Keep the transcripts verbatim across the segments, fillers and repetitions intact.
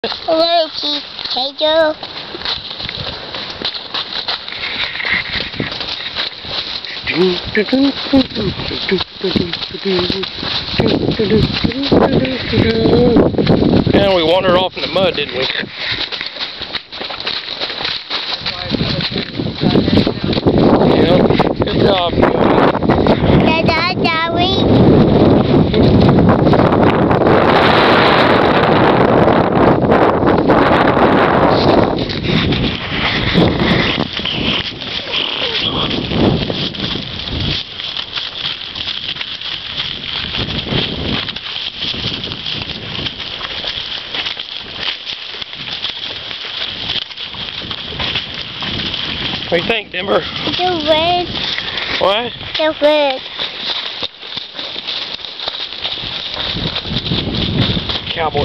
Hello, Chief Potato. And we wandered off in the mud, didn't we? Yep. Good job. Da da da we. What do you think, Denver? The red. What? The red. Cowboy.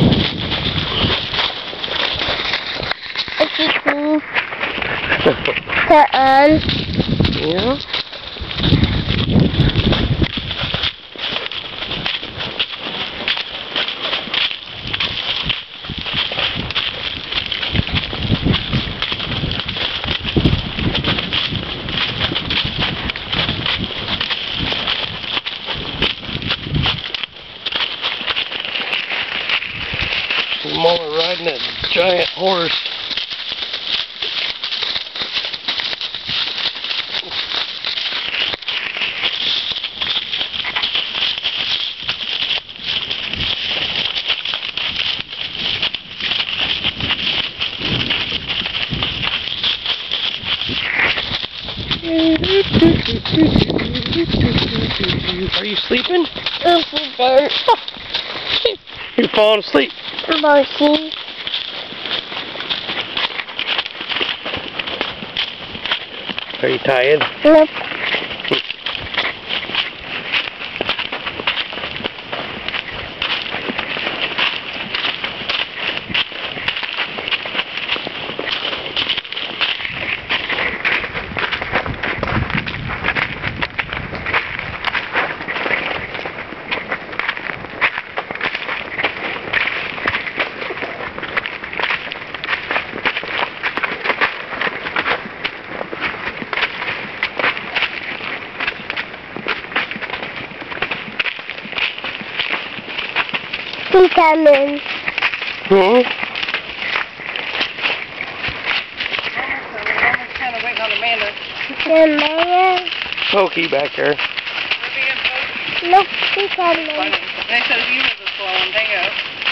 It's cool. Put on. Yeah. Mama riding a giant horse. Are you sleeping? You're falling asleep. Monkey. Are you tired? Nope. He's coming. Hmm? Almost kind of waiting on Amanda. Amanda? Pokey back there. Look, he's coming. They said if you was a slow one, bingo.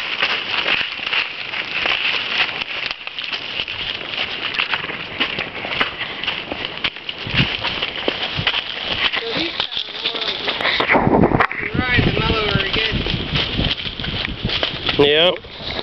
So he's kind of more like a ride than mellow or good. Yep.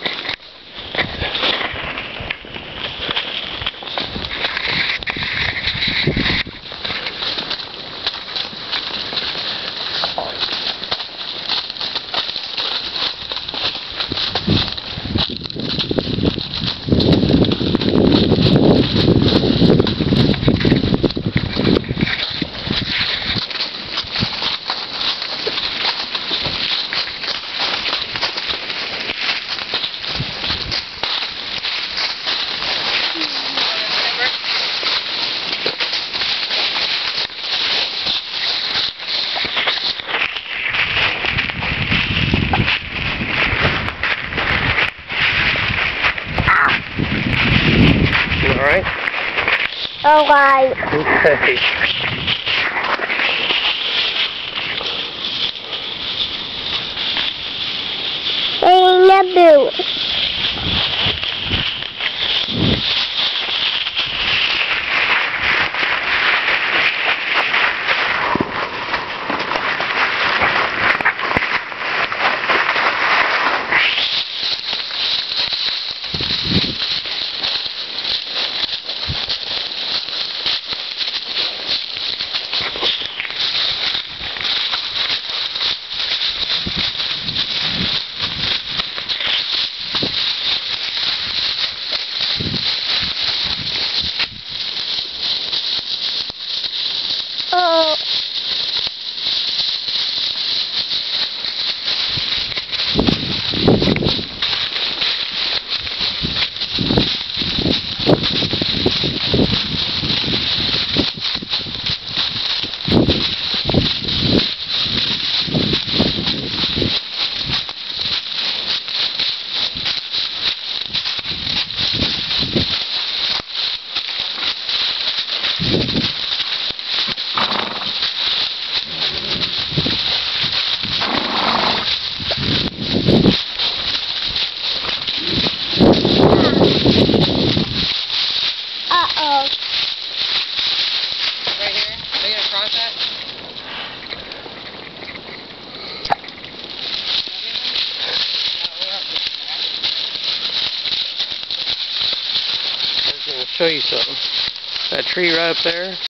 Alright? Alright. Okay. Ain't a boo. show you something. That tree right up there,